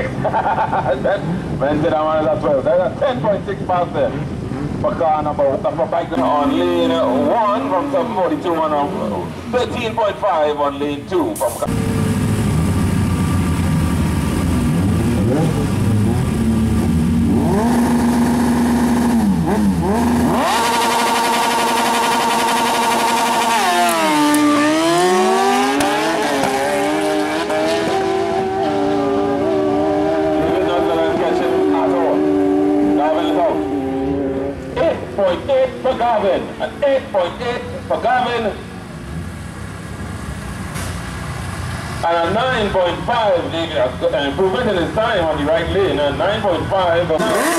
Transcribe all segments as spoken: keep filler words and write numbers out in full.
Man said I wanted that twelve. That's a ten point six past there. For car number for bike on lane one from seven forty-two and on thirteen point five on lane two from car. eight point eight for Gavin, and eight point eight for Gavin, and a nine point five, the improvement in his time on the right lane, and nine point five.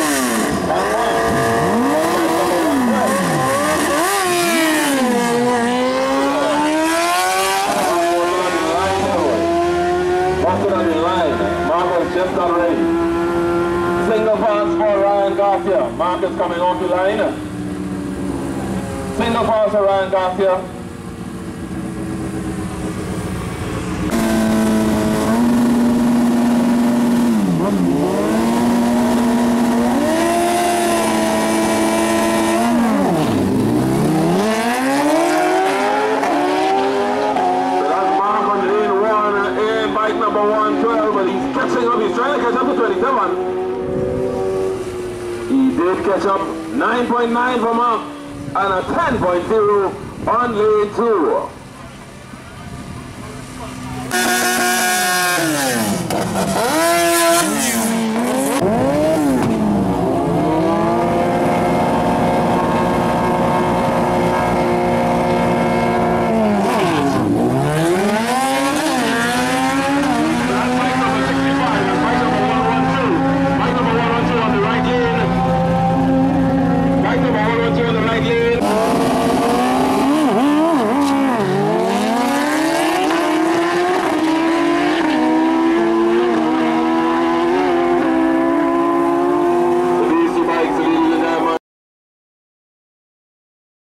Walking on the line, Marcus just got ready. Single pass for Ryan Garcia. Marcus coming off the line. Single pass for Ryan Garcia. So that's Mark on lane one, A bike number one twelve, but he's catching up. He's trying to catch up to twenty-seven. He did catch up. Nine point nine for Mark and a ten point zero on lane two.